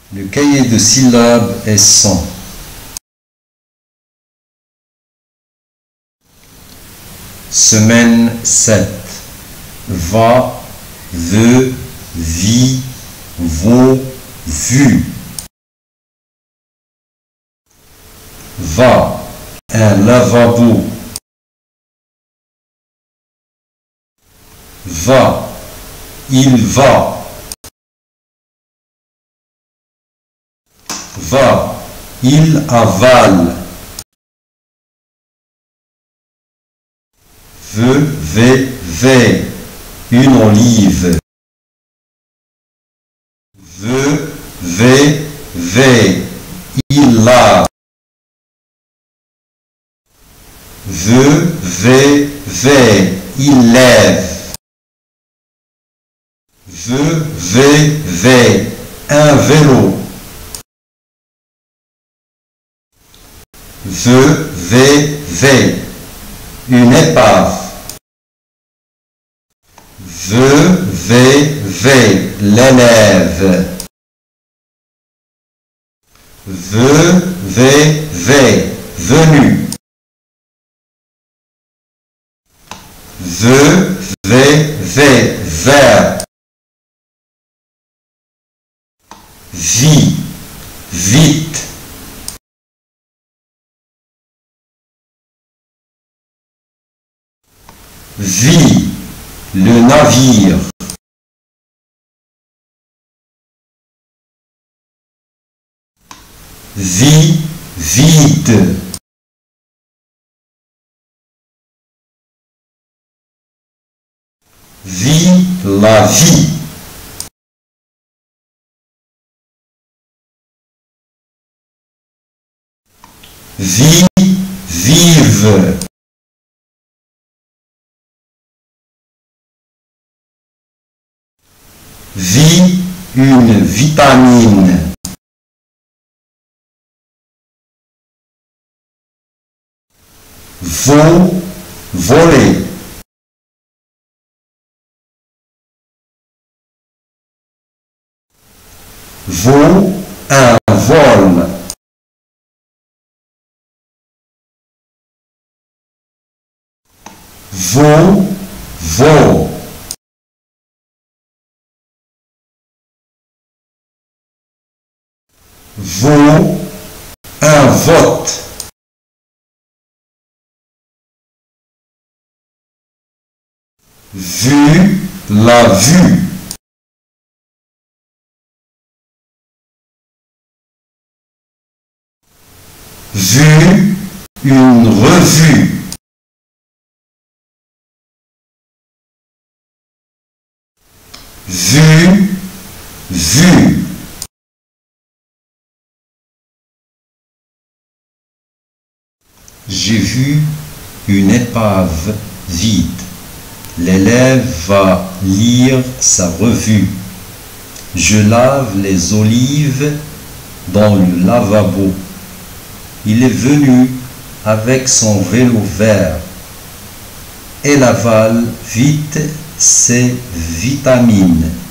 Le cahier de syllabes est 100. Semaine 7. Va, veut, vit, vaut, vu. Va, un lavabo. Va, il va. Va, il avale. Ve, une olive. Ve, il lave. Ve, il lève. Ve, un vélo. Ve, une épave. Ve, l'élève. Venu. Vert. Vite. Vie, le navire. Vie, vide. Vie, la vie. Vie, vive. Vie, une vitamine. Vaut, voler. Vaut, un vol. Vaut. Vaut, un vote. Vu, la vue. Vue, une revue. Vu. J'ai vu une épave vide. L'élève va lire sa revue. Je lave les olives dans le lavabo. Il est venu avec son vélo vert. Elle avale vite ses vitamines.